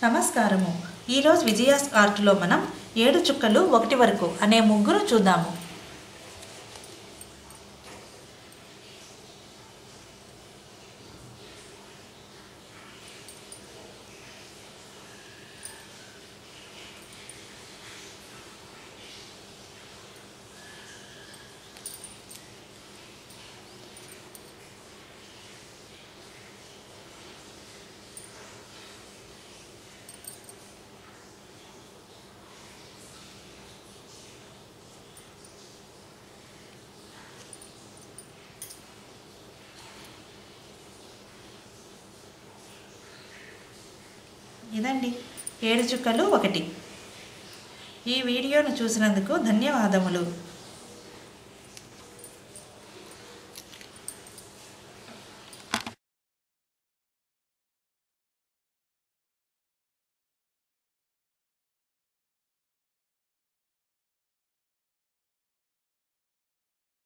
నమస్కారము। ఈ రోజు విజయాస్ ఆర్ట్ లో మనం 7 చుక్కలు 1 వరకు అనే ముగ్గును చూద్దాము। ఇదండి 7 చుక్కలు 1। ఈ వీడియోను చూసినందుకు ధన్యవాదములు।